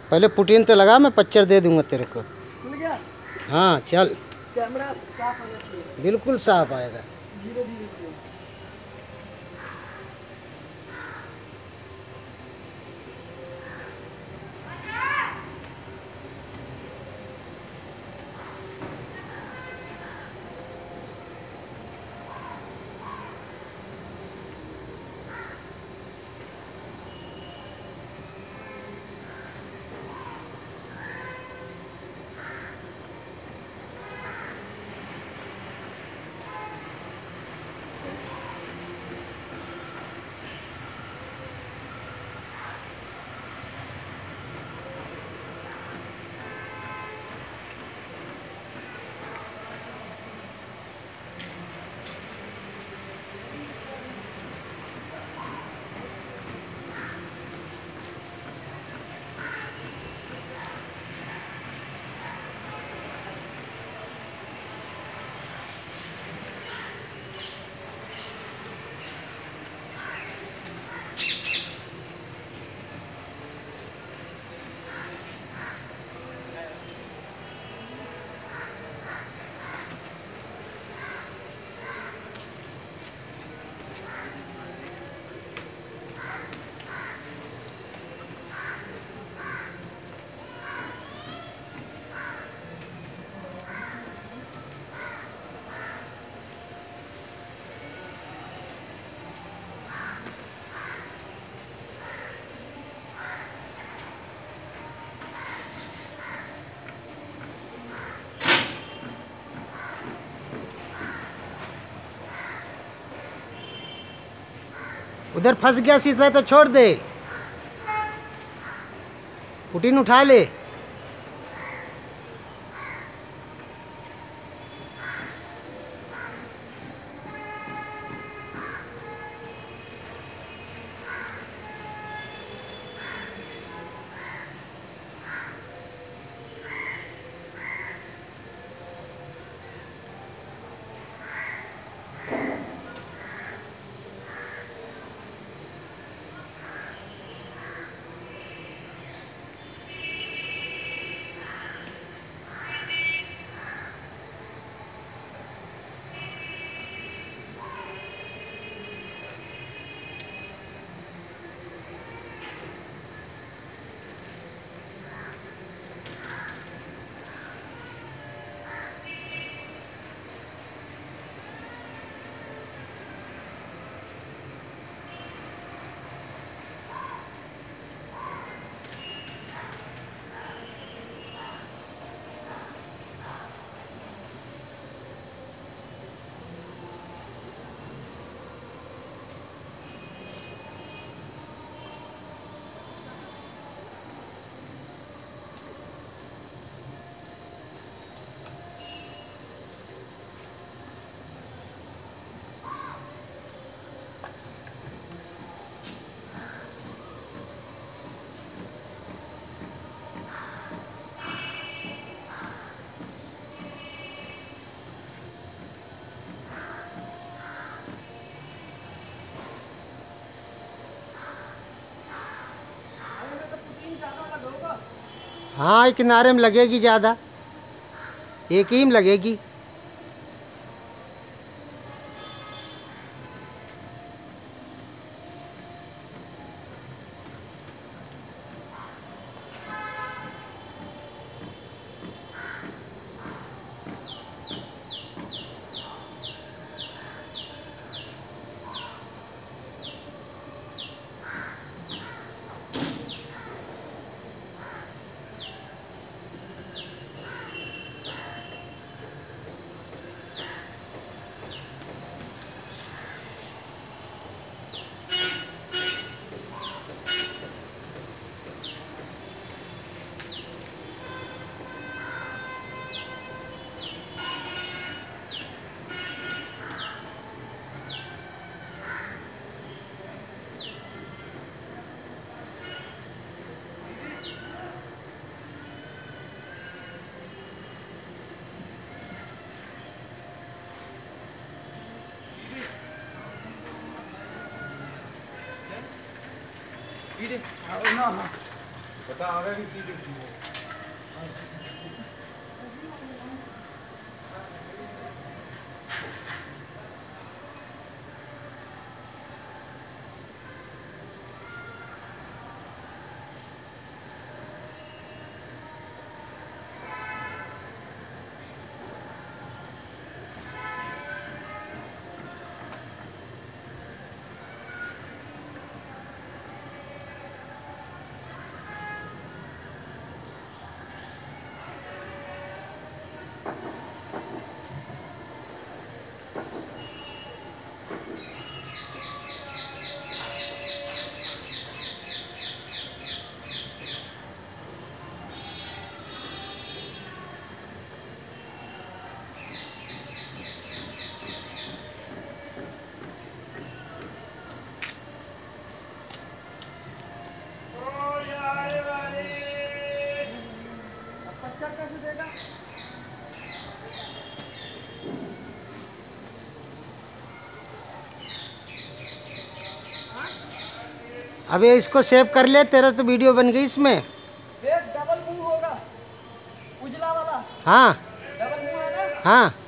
पहले पुटीन तो लगा, मैं पिक्चर दे दूंगा तेरे को। खुल गया? हाँ चल, कैमरा साफ होना चाहिए। बिल्कुल साफ आएगा। धीरे धीरे धीरे। उधर फंस गया शीशा तो छोड़ दे, पुटीन उठा ले। हाँ, एक किनारे में लगेगी ज़्यादा, एक ही में लगेगी। बच्चा कैसे देगा? अबे इसको सेव कर ले, तेरा तो वीडियो बन गई इसमें। देख डबल मुंह होगा, उजला वाला हाँ डबल मुंह है ना। हाँ